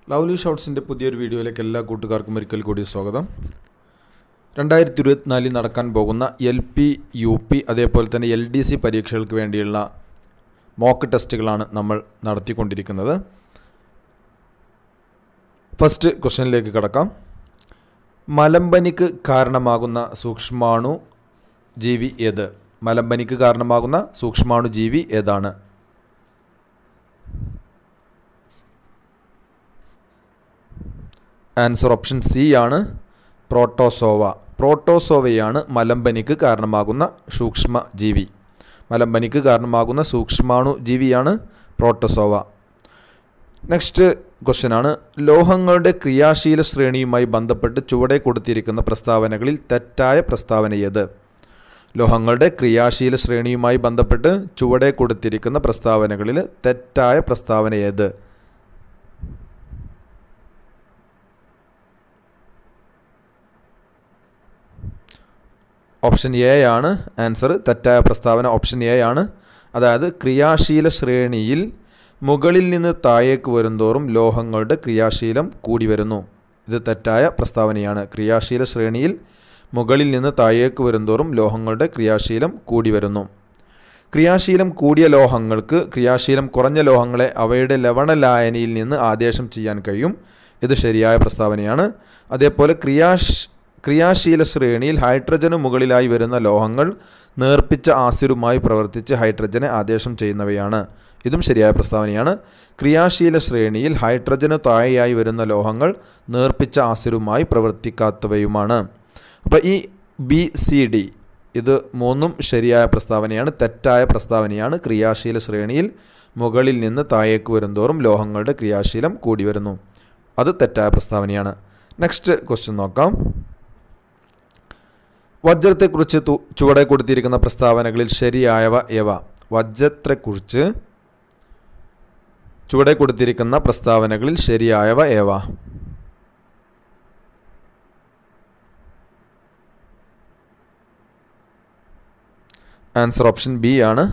Lovely ഷോട്ട്സിൻ്റെ പുതിയൊരു വീഡിയോയിലേക്ക് എല്ലാ കൂട്ടുകാർക്കും ഒരിക്കൽ കൂടി സ്വാഗതം. 2024 നടക്കാൻ പോകുന്ന LP, UP അതേപോലെ തന്നെ LDC പരീക്ഷകൾക്ക് വേണ്ടിയുള്ള മോക്ക് ടെസ്റ്റുകളാണ് നമ്മൾ നടത്തിക്കൊണ്ടിരിക്കുന്നത്. ഫസ്റ്റ് ക്വസ്റ്റ്യനിലേക്ക് കടക്കാം. മലമ്പനിക്ക് കാരണമാകുന്ന സൂക്ഷ്മാണു ജീവി ഏത്? മലമ്പനിക്ക് കാരണമാകുന്ന സൂക്ഷ്മാണു ജീവി ഏതാണ്? ആൻസർ ഓപ്ഷൻ സി ആണ്, പ്രോട്ടോസോവ. പ്രോട്ടോസോവയാണ് മലമ്പനിക്ക് കാരണമാകുന്ന സൂക്ഷ്മ ജീവി. മലമ്പനിക്ക് കാരണമാകുന്ന സൂക്ഷ്മാണു ജീവിയാണ് പ്രോട്ടോസോവ. നെക്സ്റ്റ് ക്വസ്റ്റ്യനാണ്, ലോഹങ്ങളുടെ ക്രിയാശീല ശ്രേണിയുമായി ബന്ധപ്പെട്ട് ചുവടെ കൊടുത്തിരിക്കുന്ന പ്രസ്താവനകളിൽ തെറ്റായ പ്രസ്താവന ഏത്? ലോഹങ്ങളുടെ ക്രിയാശീല ശ്രേണിയുമായി ബന്ധപ്പെട്ട് ചുവടെ കൊടുത്തിരിക്കുന്ന പ്രസ്താവനകളിൽ തെറ്റായ പ്രസ്താവന ഏത്? ഓപ്ഷൻ എ ആണ് ആൻസർ. തെറ്റായ പ്രസ്താവന ഓപ്ഷൻ എ ആണ്. അതായത് ക്രിയാശീല ശ്രേണിയിൽ മുകളിൽ നിന്ന് താഴേക്ക് വരുന്തോറും ലോഹങ്ങളുടെ ക്രിയാശീലം കൂടി വരുന്നു. ഇത് തെറ്റായ പ്രസ്താവനയാണ്. ക്രിയാശീല ശ്രേണിയിൽ മുകളിൽ നിന്ന് താഴേക്ക് വരുന്തോറും ലോഹങ്ങളുടെ ക്രിയാശീലം കൂടി വരുന്നു. ക്രിയാശീലം കൂടിയ ലോഹങ്ങൾക്ക് ക്രിയാശീലം കുറഞ്ഞ ലോഹങ്ങളെ അവയുടെ ലവണലായനിയിൽ നിന്ന് ആദേശം ചെയ്യാൻ കഴിയും. ഇത് ശരിയായ പ്രസ്താവനയാണ്. അതേപോലെ ക്രിയാശീല ശ്രേണിയിൽ ഹൈഡ്രജന് മുകളിലായി വരുന്ന ലോഹങ്ങൾ നേർപ്പിച്ച ആസിഡുമായി പ്രവർത്തിച്ച് ഹൈഡ്രജനെ ആദേശം ചെയ്യുന്നവയാണ്. ഇതും ശരിയായ പ്രസ്താവനയാണ്. ക്രിയാശീല ശ്രേണിയിൽ ഹൈഡ്രജന് താഴെയായി വരുന്ന ലോഹങ്ങൾ നേർപ്പിച്ച ആസിഡുമായി പ്രവർത്തിക്കാത്തവയുമാണ്. അപ്പോൾ ഈ BCD ഇത് മൂന്നും ശരിയായ പ്രസ്താവനയാണ്. തെറ്റായ പ്രസ്താവനയാണ് ക്രിയാശീല ശ്രേണിയിൽ മുകളിൽ നിന്ന് താഴേക്ക് വരുന്തോറും ലോഹങ്ങളുടെ ക്രിയാശീലം കൂടി വരുന്നു. അത് തെറ്റായ പ്രസ്താവനയാണ്. നെക്സ്റ്റ് ക്വസ്റ്റ്യൻ നോക്കാം. വജ്രത്തെക്കുറിച്ച് ചുവടെ കൊടുത്തിരിക്കുന്ന പ്രസ്താവനകളിൽ ശരിയായവ ഏവ? വജ്രത്തെക്കുറിച്ച് ചുവടെ കൊടുത്തിരിക്കുന്ന പ്രസ്താവനകളിൽ ശരിയായവ ഏവ? ആൻസർ ഓപ്ഷൻ ബി ആണ്.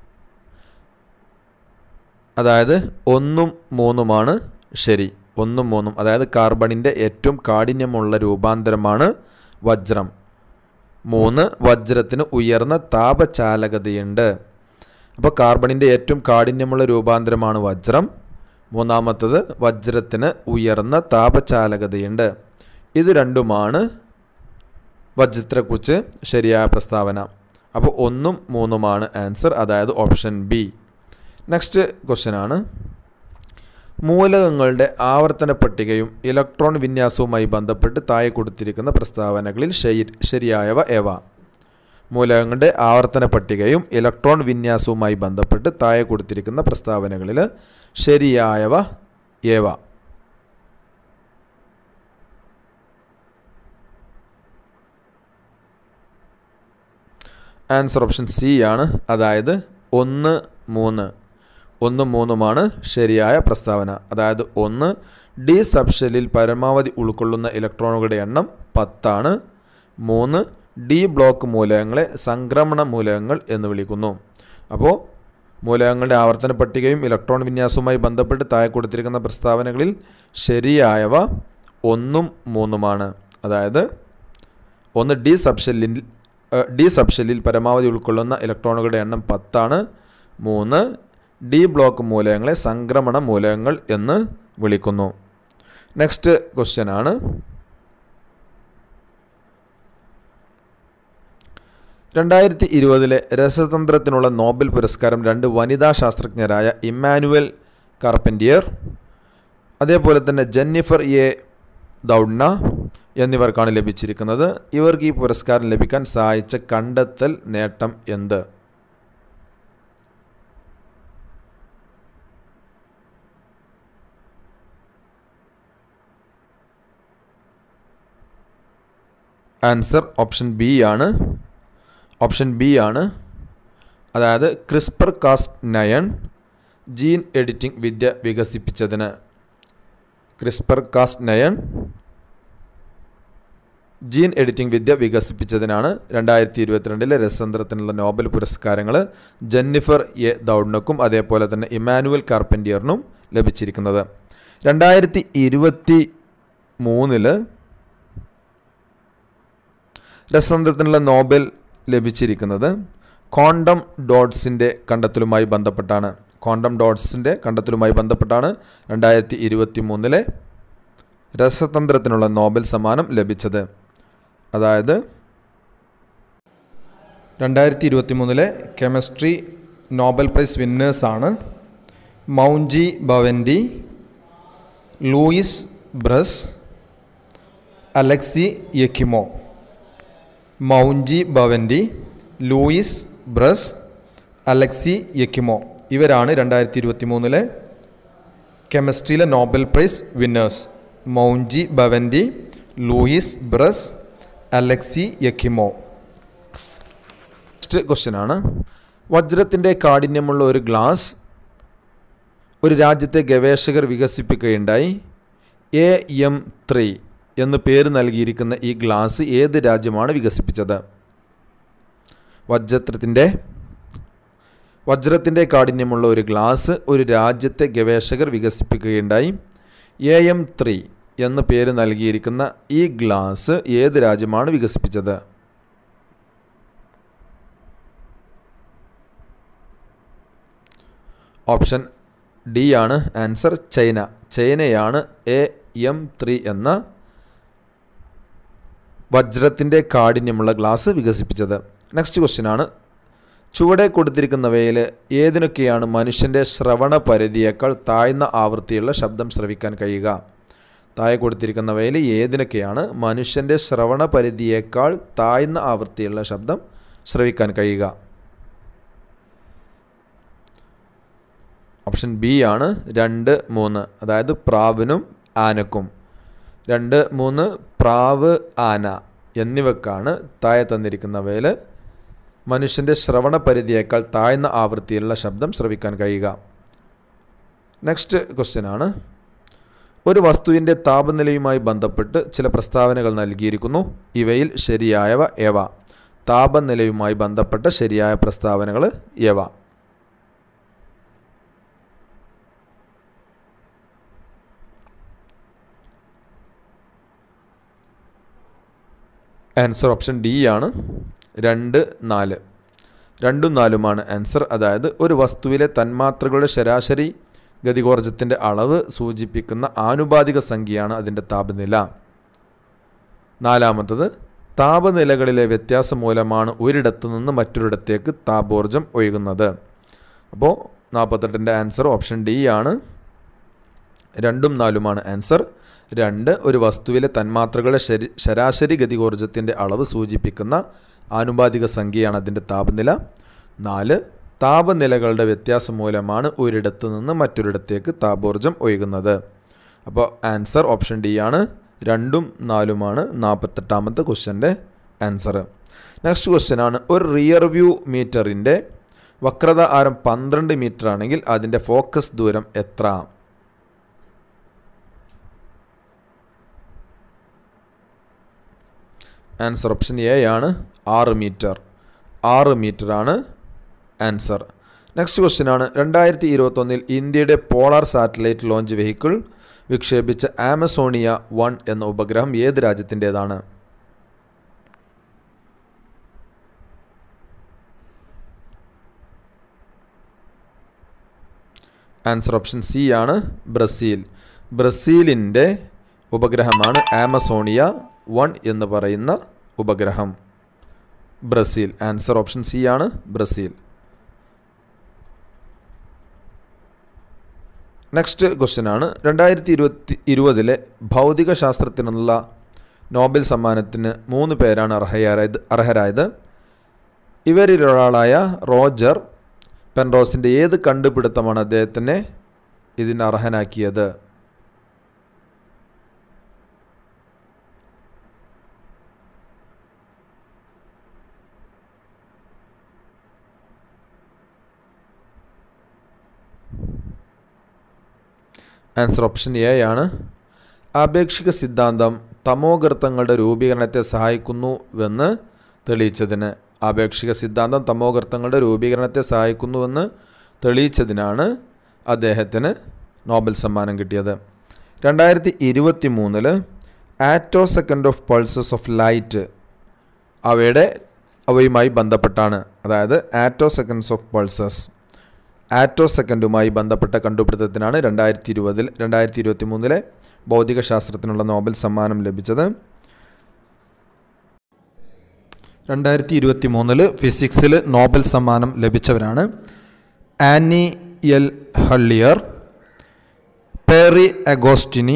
അതായത് 1ഉം 3ഉമാണ് ശരി. 1ഉം 3ഉം അതായത് കാർബണിൻ്റെ ഏറ്റവും കാഠിന്യമുള്ള രൂപാന്തരമാണ് വജ്രം. 3 വജ്രത്തിന് ഉയർന്ന താപചാലകതയുണ്ട്. അപ്പോൾ കാർബണിൻ്റെ ഏറ്റവും കാഠിന്യമുള്ള രൂപാന്തരമാണ് വജ്രം. മൂന്നാമത്തത് വജ്രത്തിന് ഉയർന്ന താപചാലകതയുണ്ട്. ഇത് രണ്ടുമാണ് വജ്രത്തെക്കുറിച്ച് ശരിയായ പ്രസ്താവന. അപ്പോൾ 1ഉം 3ഉമാണ് ആൻസർ, അതായത് ഓപ്ഷൻ ബി. നെക്സ്റ്റ് ക്വസ്റ്റ്യൻ ആണ്, മൂലകങ്ങളുടെ ആവർത്തന പട്ടികയും ഇലക്ട്രോൺ വിന്യാസവുമായി ബന്ധപ്പെട്ട് താഴെ കൊടുത്തിരിക്കുന്ന പ്രസ്താവനകളിൽ ശരിയായവ ഏവ? മൂലകങ്ങളുടെ ആവർത്തന പട്ടികയും ഇലക്ട്രോൺ വിന്യാസവുമായി ബന്ധപ്പെട്ട് താഴെ കൊടുത്തിരിക്കുന്ന പ്രസ്താവനകളിൽ ശരിയായവ ഏവ? ആൻസർ ഓപ്ഷൻ സി ആണ്. അതായത് 1, 3. 1ഉം 3ഉമാണ് ശരിയായ പ്രസ്താവന. അതായത് 1 ഡി സബ്ഷെല്ലിൽ പരമാവധി ഉൾക്കൊള്ളുന്ന ഇലക്ട്രോണുകളുടെ എണ്ണം 10 ആണ്. 3 ഡി ബ്ലോക്ക് മൂലകങ്ങളെ സംക്രമണ മൂലകങ്ങൾ എന്ന് വിളിക്കുന്നു. അപ്പോൾ മൂലകങ്ങളുടെ ആവർത്തന പട്ടികയും ഇലക്ട്രോൺ വിന്യാസവുമായി ബന്ധപ്പെട്ട് താഴെ കൊടുത്തിരിക്കുന്ന പ്രസ്താവനകളിൽ ശരിയായവ 1ഉം 3ഉമാണ്. അതായത് 1 ഡി സബ്ഷെല്ലിൽ പരമാവധി ഉൾക്കൊള്ളുന്ന ഇലക്ട്രോണുകളുടെ എണ്ണം 10 ആണ്. 3 ഡി ബ്ലോക്ക് മൂലകങ്ങളെ സംക്രമണ മൂലകങ്ങൾ എന്ന് വിളിക്കുന്നു. നെക്സ്റ്റ് ക്വസ്റ്റ്യൻ ആണ്, 2020 രസതന്ത്രത്തിനുള്ള നോബൽ പുരസ്കാരം 2 വനിതാ ശാസ്ത്രജ്ഞരായ ഇമ്മാനുവൽ കാർപെൻറ്റിയർ അതേപോലെ തന്നെ ജെന്നിഫർ എ ദൗഡ്ന എന്നിവർക്കാണ് ലഭിച്ചിരിക്കുന്നത്. ഇവർക്ക് ഈ പുരസ്കാരം ലഭിക്കാൻ സഹായിച്ച കണ്ടെത്തൽ നേട്ടം എന്ത്? ആൻസർ ഓപ്ഷൻ ബി ആണ്. ഓപ്ഷൻ ബി ആണ്. അതായത് CRISPR-Cas9 ജീൻ എഡിറ്റിംഗ് വിദ്യ വികസിപ്പിച്ചതിന്. CRISPR-Cas9 ജീൻ എഡിറ്റിംഗ് വിദ്യ വികസിപ്പിച്ചതിനാണ് 2022 രസതന്ത്രത്തിനുള്ള നോബൽ പുരസ്കാരങ്ങൾ ജെന്നിഫർ എ ദൗഡ്നക്കും അതേപോലെ തന്നെ ഇമ്മാനുവൽ കാർപെൻറ്റിയറിനും ലഭിച്ചിരിക്കുന്നത്. 2023 രസതന്ത്രത്തിനുള്ള നോബൽ ലഭിച്ചിരിക്കുന്നത് ക്വാണ്ടം ഡോട്ട്സിൻ്റെ കണ്ടെത്തലുമായി ബന്ധപ്പെട്ടാണ്. ക്വാണ്ടം ഡോട്ട്സിൻ്റെ കണ്ടെത്തലുമായി ബന്ധപ്പെട്ടാണ് 2023 രസതന്ത്രത്തിനുള്ള നോബൽ സമ്മാനം ലഭിച്ചത്. അതായത് 2023 കെമിസ്ട്രി നോബൽ പ്രൈസ് വിന്നേഴ്സാണ് Moungi Bawendi, Louis Brus, Alexei Yekimov. Moungi Bawendi, Louis Brus, Alexei Yekimov ഇവരാണ് 2023 കെമിസ്ട്രിയിലെ Nobel prize winners. Moungi Bawendi, Louis Brus, Alexei Yekimov. Next question ആണ്, വജ്രത്തിൻ്റെ കാഠിന്യമുള്ള ഒരു ഗ്ലാസ് ഒരു രാജ്യത്തെ ഗവേഷകർ വികസിപ്പിക്കുകയുണ്ടായി. AM3 എന്ന് പേര് നൽകിയിരിക്കുന്ന ഈ ഗ്ലാസ് ഏത് രാജ്യമാണ് വികസിപ്പിച്ചത്? വജ്രത്തിൻ്റെ കാഠിന്യമുള്ള ഒരു ഗ്ലാസ് ഒരു രാജ്യത്തെ ഗവേഷകർ വികസിപ്പിക്കുകയുണ്ടായി. AM3 എന്ന് പേര് നൽകിയിരിക്കുന്ന ഈ ഗ്ലാസ് ഏത് രാജ്യമാണ് വികസിപ്പിച്ചത്? ഓപ്ഷൻ ഡി ആണ് ആൻസർ, ചൈന. ചൈനയാണ് AM3 എന്ന വജ്രത്തിൻ്റെ കാഠിന്യമുള്ള ഗ്ലാസ് വികസിപ്പിച്ചത്. നെക്സ്റ്റ് ക്വസ്റ്റ്യൻ ആണ്, ചുവടെ കൊടുത്തിരിക്കുന്നവയിൽ ഏതിനൊക്കെയാണ് മനുഷ്യൻ്റെ ശ്രവണ പരിധിയേക്കാൾ താഴ്ന്ന ആവൃത്തിയുള്ള ശബ്ദം ശ്രവിക്കാൻ കഴിയുക? താഴെ കൊടുത്തിരിക്കുന്നവയിൽ ഏതിനൊക്കെയാണ് മനുഷ്യൻ്റെ ശ്രവണ പരിധിയേക്കാൾ താഴ്ന്ന ആവൃത്തിയുള്ള ശബ്ദം ശ്രവിക്കാൻ കഴിയുക? ഓപ്ഷൻ ബി ആണ് 2, 3, അതായത് പ്രാവിനും ആനക്കും. 2, 3 പ്രാവ്, ആന എന്നിവക്കാണ് താഴെ തന്നിരിക്കുന്നവയിൽ മനുഷ്യൻ്റെ ശ്രവണ പരിധിയേക്കാൾ താഴ്ന്ന ആവൃത്തിയിലുള്ള ശബ്ദം ശ്രവിക്കാൻ കഴിയുക. നെക്സ്റ്റ് ക്വസ്റ്റ്യൻ ആണ്, ഒരു വസ്തുവിൻ്റെ താപനിലയുമായി ബന്ധപ്പെട്ട് ചില പ്രസ്താവനകൾ നൽകിയിരിക്കുന്നു. ഇവയിൽ ശരിയായവ ഏവ? താപനിലയുമായി ബന്ധപ്പെട്ട ശരിയായ പ്രസ്താവനകൾ ഏവ? ആൻസർ ഓപ്ഷൻ ഡി ആണ് 2, 4. 2ഉം 4ഉമാണ് ആൻസർ. അതായത് ഒരു വസ്തുവിലെ തന്മാത്രകളുടെ ശരാശരി ഗതികോർജത്തിൻ്റെ അളവ് സൂചിപ്പിക്കുന്ന ആനുപാതിക സംഖ്യയാണ് അതിൻ്റെ താപനില. 4മത്തത്, താപനിലകളിലെ വ്യത്യാസം മൂലമാണ് ഒരിടത്തു നിന്ന് മറ്റൊരിടത്തേക്ക് താപോർജം ഒഴുകുന്നത്. അപ്പോൾ 48ൻ്റെ ആൻസർ ഓപ്ഷൻ ഡി ആണ്. 2ഉം 4ഉമാണ് ആൻസർ. 2 ഒരു വസ്തുവിലെ തന്മാത്രകളുടെ ശരാശരി ഗതികോർജത്തിൻ്റെ അളവ് സൂചിപ്പിക്കുന്ന ആനുപാതിക സംഖ്യയാണ് അതിൻ്റെ താപനില. 4 താപനിലകളുടെ വ്യത്യാസം മൂലമാണ് ഒരിടത്തു നിന്ന് മറ്റൊരിടത്തേക്ക് താപോർജം ഒഴുകുന്നത്. അപ്പോൾ ആൻസർ ഓപ്ഷൻ ഡി ആണ്. 2ഉം 4ഉമാണ് 48ാമത്തെ ക്വസ്റ്റ്യൻ്റെ ആൻസർ. നെക്സ്റ്റ് ക്വസ്റ്റ്യൻ ആണ്, ഒരു റിയർ വ്യൂ മീറ്ററിൻ്റെ വക്രത ആരം 12 മീറ്റർ ആണെങ്കിൽ അതിൻ്റെ ഫോക്കസ് ദൂരം എത്ര? ആൻസർ ഓപ്ഷൻ എ ആണ് 6 മീറ്റർ. 6 മീറ്ററാണ് ആൻസർ. നെക്സ്റ്റ് ക്വസ്റ്റ്യൻ ആണ്, 2021 ഇന്ത്യയുടെ പോളാർ സാറ്റലൈറ്റ് ലോഞ്ച് വെഹിക്കിൾ വിക്ഷേപിച്ച ആമസോണിയ 1 എന്ന ഉപഗ്രഹം ഏത് രാജ്യത്തിൻ്റേതാണ്? ആൻസർ ഓപ്ഷൻ സി ആണ് ബ്രസീൽ. ബ്രസീലിൻ്റെ ഉപഗ്രഹമാണ് ആമസോണിയ 1 എന്ന് പറയുന്ന ഉപഗ്രഹം. ബ്രസീൽ. ആൻസർ ഓപ്ഷൻ സി ആണ് ബ്രസീൽ. നെക്സ്റ്റ് ക്വസ്റ്റ്യൻ ആണ്, 2020 ഭൗതിക ശാസ്ത്രത്തിനുള്ള നോബൽ സമ്മാനത്തിന് 3 പേരാണ് അർഹരായത്. ഇവരിലൊരാളായ റോജർ പെൻറോസിൻ്റെ ഏത് കണ്ടുപിടുത്തമാണ് അദ്ദേഹത്തിനെ ഇതിന് അർഹനാക്കിയത്? ആൻസർ ഓപ്ഷൻ എ ആണ്. ആപേക്ഷിക സിദ്ധാന്തം തമോഗർത്തങ്ങളുടെ രൂപീകരണത്തെ സഹായിക്കുന്നുവെന്ന് തെളിയിച്ചതിന്. ആപേക്ഷിക സിദ്ധാന്തം തമോഗർത്തങ്ങളുടെ രൂപീകരണത്തെ സഹായിക്കുന്നുവെന്ന് തെളിയിച്ചതിനാണ് അദ്ദേഹത്തിന് നോബൽ സമ്മാനം കിട്ടിയത്. 2023 attosecond of pulses of light അവയുമായി ബന്ധപ്പെട്ടാണ്. അതായത് ആറ്റോ സെക്കൻഡ്സ് ഓഫ് പൾസസ് ആറ്റോ സെക്കൻഡുമായി ബന്ധപ്പെട്ട കണ്ടുപിടുത്തത്തിനാണ് 2023 ഭൗതികശാസ്ത്രത്തിനുള്ള നോബൽ സമ്മാനം ലഭിച്ചത്. 2023 ഫിസിക്സിൽ നോബൽ സമ്മാനം ലഭിച്ചവരാണ് ആനി എൽ ഹള്ളിയർ, പേറി അഗോസ്റ്റിനി,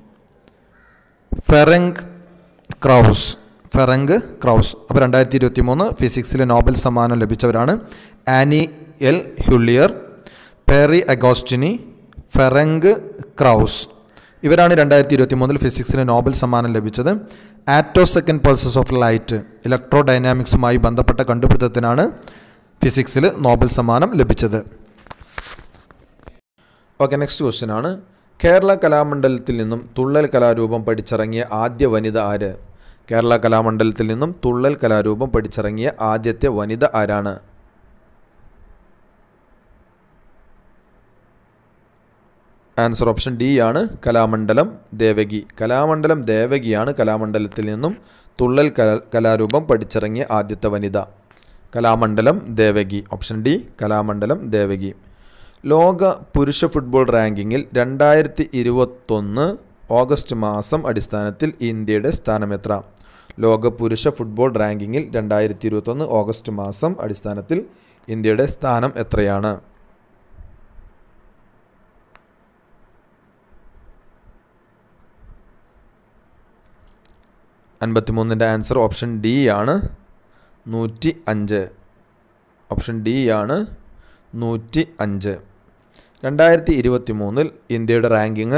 ഫെറങ്ക് ക്രൗസ്. അപ്പോൾ 2023 ഫിസിക്സിൽ നോബൽ സമ്മാനം ലഭിച്ചവരാണ് ആനി എൽ ഹുള്ളിയർ, പേറി അഗോസ്റ്റിനി, ഫെറങ്ക് ക്രൗസ്. ഇവരാണ് 2023 ഫിസിക്സിന് നോബൽ സമ്മാനം ലഭിച്ചത്. Attosecond pulses of light ഇലക്ട്രോ ഡൈനാമിക്സുമായി ബന്ധപ്പെട്ട കണ്ടുപിടുത്തത്തിനാണ് ഫിസിക്സിൽ നോബൽ സമ്മാനം ലഭിച്ചത്. ഓക്കെ, നെക്സ്റ്റ് ക്വസ്റ്റ്യൻ ആണ്, കേരള കലാമണ്ഡലത്തിൽ നിന്നും തുള്ളൽ കലാരൂപം പഠിച്ചിറങ്ങിയ ആദ്യ വനിത ആര്? കേരള കലാമണ്ഡലത്തിൽ നിന്നും തുള്ളൽ കലാരൂപം പഠിച്ചിറങ്ങിയ ആദ്യത്തെ വനിത ആരാണ്? ആൻസർ ഓപ്ഷൻ ഡി ആണ്, കലാമണ്ഡലം ദേവകി. കലാമണ്ഡലം ദേവകിയാണ് കലാമണ്ഡലത്തിൽ നിന്നും തുള്ളൽ കലാരൂപം പഠിച്ചിറങ്ങിയ ആദ്യത്തെ വനിത. കലാമണ്ഡലം ദേവകി. Option D, Kalamandalam Devaki. ലോക പുരുഷ ഫുട്ബോൾ റാങ്കിങ്ങിൽ 2021 ഓഗസ്റ്റ് മാസം അടിസ്ഥാനത്തിൽ ഇന്ത്യയുടെ സ്ഥാനം എത്ര? ലോക പുരുഷ ഫുട്ബോൾ റാങ്കിങ്ങിൽ 2021 ഓഗസ്റ്റ് മാസം അടിസ്ഥാനത്തിൽ ഇന്ത്യയുടെ സ്ഥാനം എത്രയാണ്? ൻ്റെ ആൻസർ ഓപ്ഷൻ ഡി ആണ്, 105. ഓപ്ഷൻ ഡി ആണ് 105. 2023 ഇന്ത്യയുടെ റാങ്കിങ്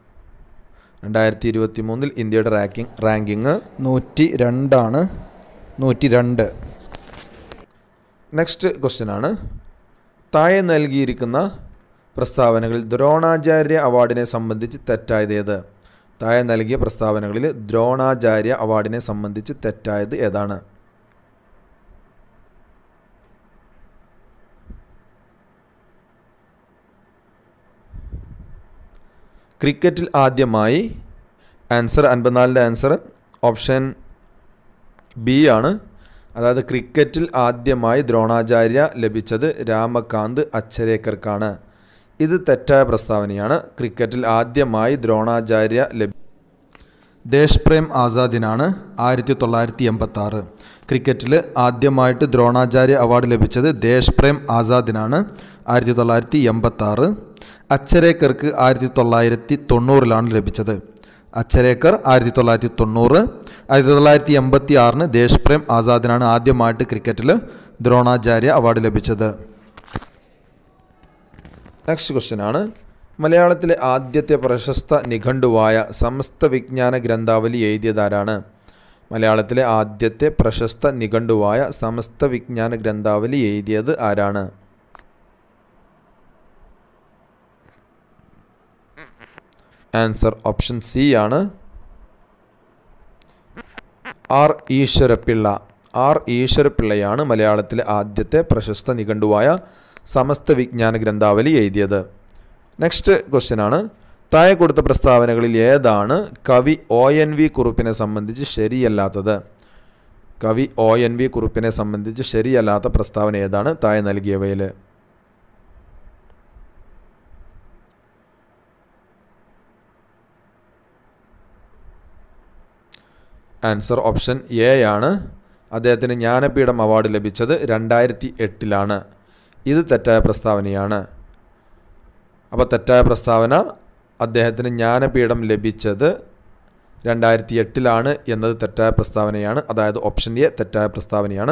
102 ആണ്. 102. നെക്സ്റ്റ് ക്വസ്റ്റ്യൻ ആണ്, താഴെ നൽകിയിരിക്കുന്ന പ്രസ്താവനകളിൽ ദ്രോണാചാര്യ അവാർഡിനെ സംബന്ധിച്ച് തെറ്റായത് ഏത്? താഴെ നൽകിയ പ്രസ്താവനകളിൽ ദ്രോണാചാര്യ അവാർഡിനെ സംബന്ധിച്ച് തെറ്റായത് ഏതാണ്? ക്രിക്കറ്റിൽ ആദ്യമായി ആൻസർ 54 ആൻസർ ഓപ്ഷൻ ബി ആണ്. അതായത് ക്രിക്കറ്റിൽ ആദ്യമായി ദ്രോണാചാര്യ ലഭിച്ചത് രാമകാന്ത് അച്ചരേക്കർക്കാണ്. ഇത് തെറ്റായ പ്രസ്താവനയാണ്. ക്രിക്കറ്റിൽ ആദ്യമായി ദ്രോണാചാര്യ ദേശ്പ്രേം ആസാദിനാണ് 1986. ക്രിക്കറ്റിൽ ആദ്യമായിട്ട് ദ്രോണാചാര്യ അവാർഡ് ലഭിച്ചത് ദേശ്പ്രേം ആസാദിനാണ് 1986. അച്ചരേക്കർക്ക് 1990 ലഭിച്ചത്. അച്ചരേക്കർ 1990. 1986 ദേശ്പ്രേം ആസാദിനാണ് ആദ്യമായിട്ട് ക്രിക്കറ്റിൽ ദ്രോണാചാര്യ അവാർഡ് ലഭിച്ചത്. നെക്സ്റ്റ് ക്വസ്റ്റ്യൻ ആണ്, മലയാളത്തിലെ ആദ്യത്തെ പ്രശസ്ത നിഘണ്ടുവായ സമസ്ത വിജ്ഞാന ഗ്രന്ഥാവലി എഴുതിയതാരാണ്? മലയാളത്തിലെ ആദ്യത്തെ പ്രശസ്ത നിഘണ്ടുവായ സമസ്ത വിജ്ഞാന ഗ്രന്ഥാവലി എഴുതിയത് ആരാണ്? ആൻസർ ഓപ്ഷൻ സി ആണ്, ആർ ഈശ്വരപ്പിള്ള. ആർ ഈശ്വരപ്പിള്ളയാണ് മലയാളത്തിലെ ആദ്യത്തെ പ്രശസ്ത നിഘണ്ടുവായ സമസ്ത വിജ്ഞാന ഗ്രന്ഥാവലി എഴുതിയത്. നെക്സ്റ്റ് ക്വസ്റ്റ്യൻ ആണ്, താഴെ കൊടുത്ത പ്രസ്താവനകളിൽ ഏതാണ് കവി ONV കുറുപ്പിനെ സംബന്ധിച്ച് ശരിയല്ലാത്തത്? കവി ONV കുറുപ്പിനെ സംബന്ധിച്ച് ശരിയല്ലാത്ത പ്രസ്താവന ഏതാണ് താഴെ നൽകിയവയിൽ? ആൻസർ ഓപ്ഷൻ എ ആണ്. അദ്ദേഹത്തിന് ജ്ഞാനപീഠം അവാർഡ് ലഭിച്ചത് 2008 ഇത് തെറ്റായ പ്രസ്താവനയാണ്. അപ്പോൾ തെറ്റായ പ്രസ്താവന, അദ്ദേഹത്തിന് ജ്ഞാനപീഠം ലഭിച്ചത് 2008 എന്നത് തെറ്റായ പ്രസ്താവനയാണ്. അതായത് ഓപ്ഷൻ എ തെറ്റായ പ്രസ്താവനയാണ്.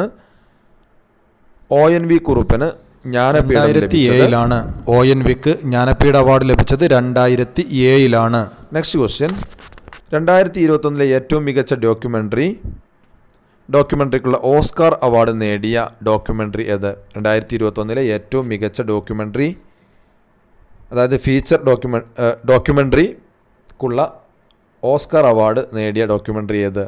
ONV കുറുപ്പിന് ജ്ഞാനപീഠം ലഭിച്ചത് 2007. ONVക്ക് ജ്ഞാനപീഠ അവാർഡ് ലഭിച്ചത് 2007. നെക്സ്റ്റ് ക്വസ്റ്റ്യൻ, 2021 ഏറ്റവും മികച്ച ഡോക്യുമെൻ്ററിക്കുള്ള ഓസ്കാർ അവാർഡ് നേടിയ ഡോക്യുമെൻ്ററി ഏത്? 2021 ഏറ്റവും മികച്ച ഡോക്യുമെൻ്ററി, അതായത് ഫീച്ചർ ഡോക്യുമെൻ്ററിക്കുള്ള ഓസ്കാർ അവാർഡ് നേടിയ ഡോക്യുമെൻ്ററി ഏത്?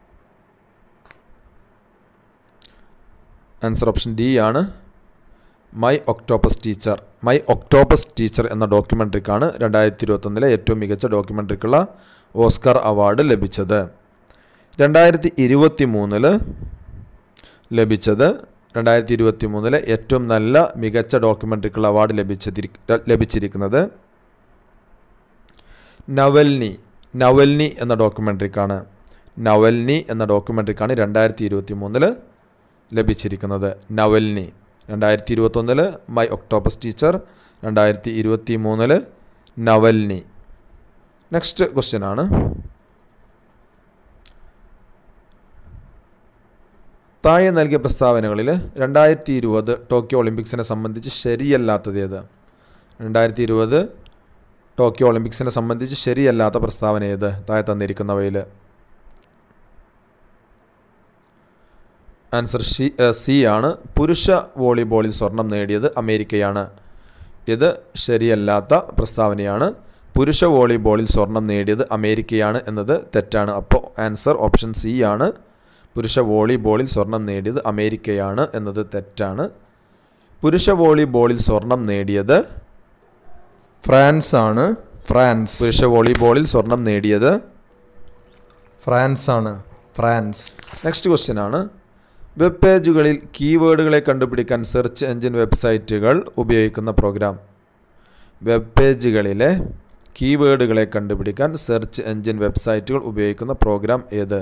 ആൻസർ ഓപ്ഷൻ ഡി ആണ്, മൈ ഒക്ടോപ്പസ് ടീച്ചർ എന്ന ഡോക്യുമെൻ്ററിക്കാണ് 2021 ഏറ്റവും മികച്ച ഡോക്യുമെൻ്ററിക്കുള്ള ഓസ്കാർ അവാർഡ് ലഭിച്ചത്. 2023 ഏറ്റവും നല്ല മികച്ച ഡോക്യുമെൻ്ററിക്കുള്ള അവാർഡ് ലഭിച്ചിരിക്കുന്നത് നവൽനി എന്ന ഡോക്യുമെൻ്ററിക്കാണ്. 2023 ലഭിച്ചിരിക്കുന്നത് Navalny. 2021 My Octopus Teacher, 2023 Navalny. Next question ആണ്, താഴെ നൽകിയ പ്രസ്താവനകളിൽ 2020 ടോക്കിയോ ഒളിമ്പിക്സിനെ സംബന്ധിച്ച് ശരിയല്ലാത്തത് ഏത്? 2020 ടോക്കിയോ ഒളിമ്പിക്സിനെ സംബന്ധിച്ച് ശരിയല്ലാത്ത പ്രസ്താവന ഏത്? താഴെ തന്നിരിക്കുന്നവയിൽ. ആൻസർ സി ആണ്. പുരുഷ വോളിബോളിൽ സ്വർണം നേടിയത് അമേരിക്കയാണ്. ഇത് ശരിയല്ലാത്ത പ്രസ്താവനയാണ്. പുരുഷ വോളിബോളിൽ സ്വർണം നേടിയത് അമേരിക്കയാണ് എന്നത് തെറ്റാണ്. അപ്പോൾ ആൻസർ ഓപ്ഷൻ സി ആണ്. പുരുഷ വോളിബോളിൽ സ്വർണം നേടിയത് അമേരിക്കയാണ് എന്നത് തെറ്റാണ്. പുരുഷ വോളിബോളിൽ സ്വർണം നേടിയത് ഫ്രാൻസ് ആണ്. പുരുഷ വോളിബോളിൽ സ്വർണം നേടിയത് ഫ്രാൻസ് ആണ്. നെക്സ്റ്റ് ക്വസ്റ്റ്യൻ ആണ്, വെബ് പേജുകളിൽ കീവേഡുകളെ കണ്ടുപിടിക്കാൻ സെർച്ച് എഞ്ചിൻ വെബ്സൈറ്റുകൾ ഉപയോഗിക്കുന്ന പ്രോഗ്രാം. വെബ് പേജുകളിലെ കീവേഡുകളെ കണ്ടുപിടിക്കാൻ സെർച്ച് എഞ്ചിൻ വെബ്സൈറ്റുകൾ ഉപയോഗിക്കുന്ന പ്രോഗ്രാം ഏത്?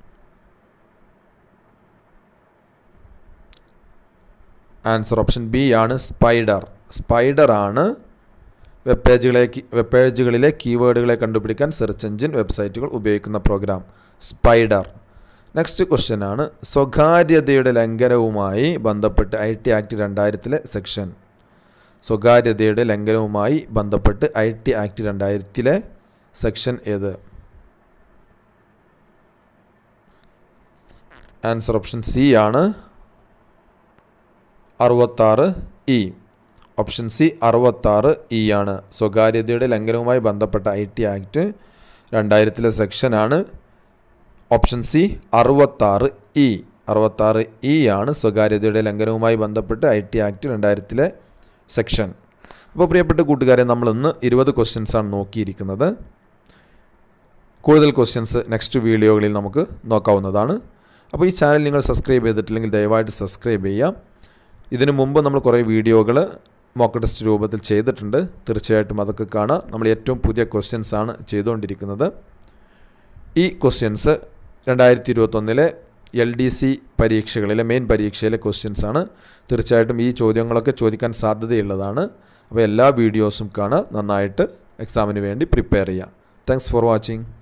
ആൻസർ ഓപ്ഷൻ ബി ആണ്. സ്പൈഡർ ആണ് വെബ് പേജുകളിലെ കീവേഡുകളെ കണ്ടുപിടിക്കാൻ സെർച്ച് എഞ്ചിൻ വെബ്സൈറ്റുകൾ ഉപയോഗിക്കുന്ന പ്രോഗ്രാം. സ്പൈഡർ. നെക്സ്റ്റ് ക്വസ്റ്റ്യൻ ആണ്, സ്വകാര്യതയുടെ ലംഘനവുമായി ബന്ധപ്പെട്ട് IT ആക്ട് 2000 സെക്ഷൻ. സ്വകാര്യതയുടെ ലംഘനവുമായി ബന്ധപ്പെട്ട് IT ആക്ട് 2000 സെക്ഷൻ ഏത്? ആൻസർ ഓപ്ഷൻ സി ആണ്. 66E. ഓപ്ഷൻ സി 66E ആണ്. സ്വകാര്യതയുടെ ലംഘനവുമായി ബന്ധപ്പെട്ട IT ആക്ട് 2000 സെക്ഷനാണ്. Option C 66E. 66E ആണ് സ്വകാര്യതയുടെ ലംഘനവുമായി ബന്ധപ്പെട്ട് IT ആക്ട് 2000 സെക്ഷൻ. അപ്പോൾ പ്രിയപ്പെട്ട കൂട്ടുകാരെ, നമ്മളിന്ന് 20 ക്വസ്റ്റ്യൻസാണ് നോക്കിയിരിക്കുന്നത്. കൂടുതൽ ക്വസ്റ്റ്യൻസ് നെക്സ്റ്റ് വീഡിയോകളിൽ നമുക്ക് നോക്കാവുന്നതാണ്. അപ്പോൾ ഈ ചാനൽ നിങ്ങൾ സബ്സ്ക്രൈബ് ചെയ്തിട്ടില്ലെങ്കിൽ ദയവായിട്ട് സബ്സ്ക്രൈബ് ചെയ്യാം. ഇതിനു മുമ്പ് നമ്മൾ കുറേ വീഡിയോകൾ മോക്ക് ടെസ്റ്റ് രൂപത്തിൽ ചെയ്തിട്ടുണ്ട്. തീർച്ചയായിട്ടും അതൊക്കെ കാണാം. നമ്മൾ ഏറ്റവും പുതിയ ക്വസ്റ്റ്യൻസാണ് ചെയ്തുകൊണ്ടിരിക്കുന്നത്. ഈ ക്വസ്റ്റ്യൻസ് 2021 LDC പരീക്ഷകളിലെ മെയിൻ പരീക്ഷയിലെ ക്വസ്റ്റ്യൻസാണ്. തീർച്ചയായിട്ടും ഈ ചോദ്യങ്ങളൊക്കെ ചോദിക്കാൻ സാധ്യതയുള്ളതാണ്. അപ്പോൾ എല്ലാ വീഡിയോസും കാണാം. നന്നായിട്ട് എക്സാമിന് വേണ്ടി പ്രിപ്പയർ ചെയ്യാം. Thanks for watching.